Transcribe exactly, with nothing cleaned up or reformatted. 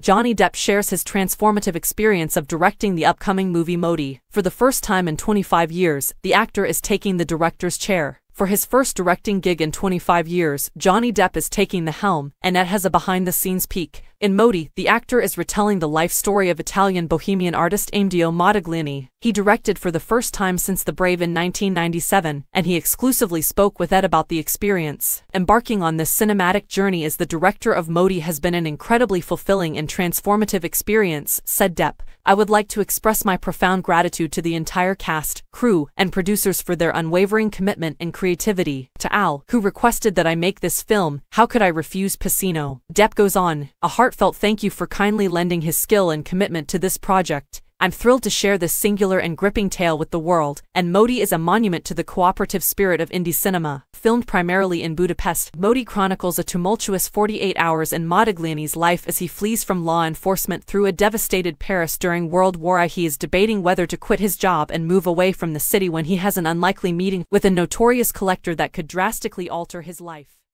Johnny Depp shares his transformative experience of directing the upcoming movie Modi. For the first time in twenty-five years, the actor is taking the director's chair. For his first directing gig in twenty-five years, Johnny Depp is taking the helm, and it has a behind-the-scenes peek. In Modi, the actor is retelling the life story of Italian bohemian artist Amedeo Modigliani. He directed for the first time since The Brave in nineteen ninety-seven, and he exclusively spoke with Ed about the experience. Embarking on this cinematic journey as the director of Modi has been an incredibly fulfilling and transformative experience, said Depp. I would like to express my profound gratitude to the entire cast, crew, and producers for their unwavering commitment and creativity. To Al, who requested that I make this film, how could I refuse Pacino? Depp goes on, a heartfelt thank you for kindly lending his skill and commitment to this project. I'm thrilled to share this singular and gripping tale with the world, and Modi is a monument to the cooperative spirit of indie cinema. Filmed primarily in Budapest, Modi chronicles a tumultuous forty-eight hours in Modigliani's life as he flees from law enforcement through a devastated Paris during World War One. He is debating whether to quit his job and move away from the city when he has an unlikely meeting with a notorious collector that could drastically alter his life.